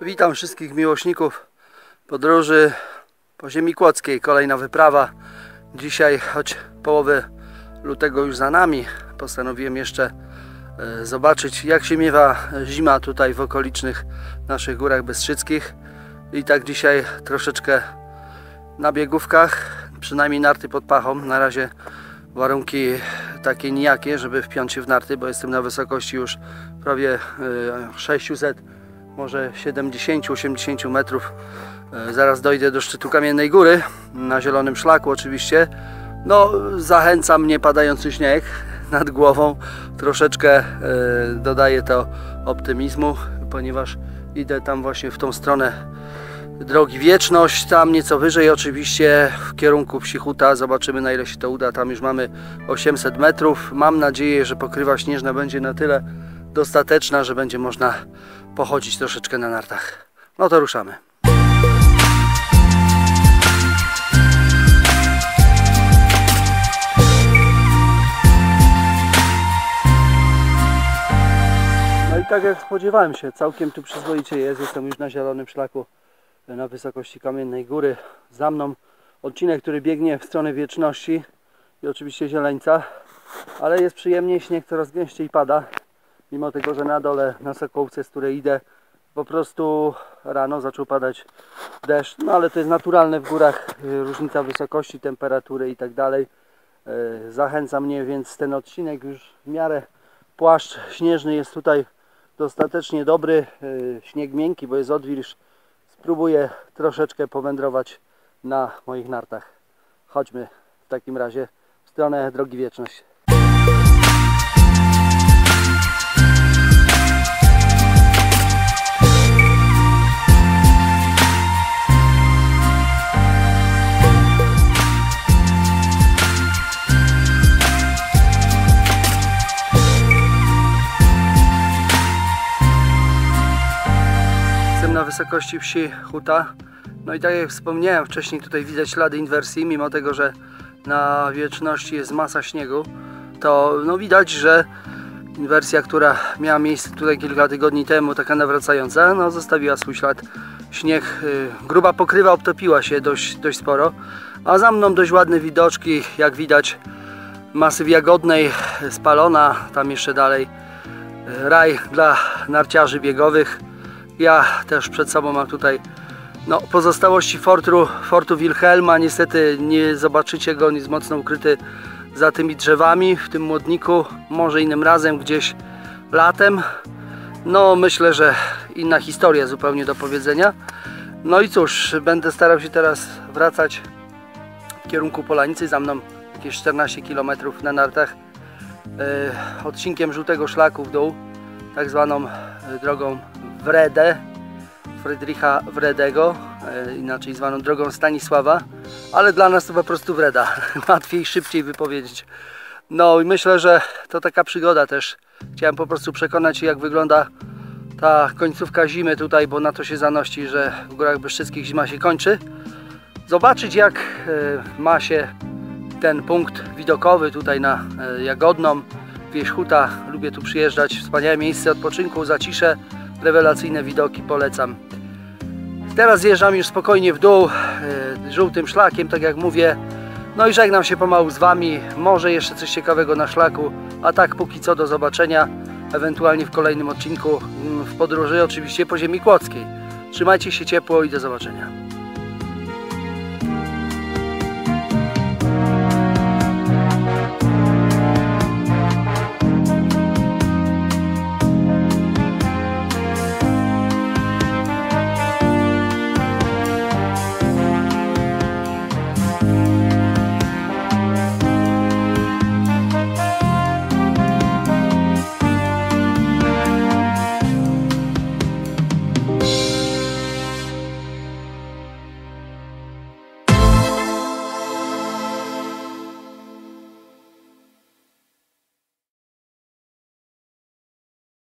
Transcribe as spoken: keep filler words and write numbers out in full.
Witam wszystkich miłośników podróży po ziemi kłodzkiej. Kolejna wyprawa. Dzisiaj, choć połowę lutego już za nami, postanowiłem jeszcze zobaczyć, jak się miewa zima tutaj w okolicznych naszych górach bestrzyckich. I tak dzisiaj troszeczkę na biegówkach, przynajmniej narty pod pachą. Na razie warunki takie nijakie, żeby wpiąć się w narty, bo jestem na wysokości już prawie sześćset, może siedemdziesiąt osiemdziesiąt metrów. Zaraz dojdę do szczytu Kamiennej Góry, na zielonym szlaku oczywiście. No, zachęca mnie padający śnieg nad głową. Troszeczkę dodaje to optymizmu, ponieważ idę tam właśnie w tą stronę drogi Wieczność, tam nieco wyżej oczywiście w kierunku Psichuta. Zobaczymy, na ile się to uda. Tam już mamy osiemset metrów. Mam nadzieję, że pokrywa śnieżna będzie na tyle dostateczna, że będzie można pochodzić troszeczkę na nartach. No to ruszamy. No i tak jak spodziewałem się, całkiem tu przyzwoicie jest. Jestem już na zielonym szlaku na wysokości Kamiennej Góry. Za mną odcinek, który biegnie w stronę Wieczności i oczywiście Zieleńca, ale jest przyjemnie, śnieg coraz gęściej pada, mimo tego, że na dole, na Sokołce, z której idę, po prostu rano zaczął padać deszcz, no ale to jest naturalne w górach, różnica wysokości, temperatury i tak dalej. Zachęca mnie więc ten odcinek już w miarę. Płaszcz śnieżny jest tutaj dostatecznie dobry, śnieg miękki, bo jest odwilż. Spróbuję troszeczkę powędrować na moich nartach. Chodźmy w takim razie w stronę drogi Wieczność. Na wysokości wsi Huta. No i tak jak wspomniałem wcześniej, tutaj widać ślady inwersji, mimo tego, że na Wieczności jest masa śniegu, to no widać, że inwersja, która miała miejsce tutaj kilka tygodni temu, taka nawracająca, no zostawiła swój ślad. Śnieg, yy, gruba pokrywa obtopiła się dość, dość sporo, a za mną dość ładne widoczki, jak widać masyw Jagodnej spalona, tam jeszcze dalej yy, raj dla narciarzy biegowych. Ja też przed sobą mam tutaj no, pozostałości fortu, fortu Wilhelma. Niestety nie zobaczycie go, on jest mocno ukryty za tymi drzewami w tym Młodniku. Może innym razem, gdzieś latem. No myślę, że inna historia zupełnie do powiedzenia. No i cóż, będę starał się teraz wracać w kierunku Polanicy. Za mną jakieś czternaście kilometrów na nartach. Yy, odcinkiem żółtego szlaku w dół, tak zwaną drogą Wredę, Friedricha Wredego, e, inaczej zwaną drogą Stanisława, ale dla nas to po prostu Wreda, łatwiej, szybciej wypowiedzieć. No i myślę, że to taka przygoda też. Chciałem po prostu przekonać się, jak wygląda ta końcówka zimy tutaj, bo na to się zanosi, że w Górach Bestrzyckich zima się kończy. Zobaczyć, jak e, ma się ten punkt widokowy tutaj na e, Jagodną, wieś Huta. Lubię tu przyjeżdżać, wspaniałe miejsce odpoczynku, zacisze, rewelacyjne widoki, polecam. Teraz zjeżdżam już spokojnie w dół e, żółtym szlakiem, tak jak mówię. No i żegnam się pomału z Wami. Może jeszcze coś ciekawego na szlaku, a tak póki co do zobaczenia, ewentualnie w kolejnym odcinku w podróży, oczywiście po ziemi kłodzkiej. Trzymajcie się ciepło i do zobaczenia.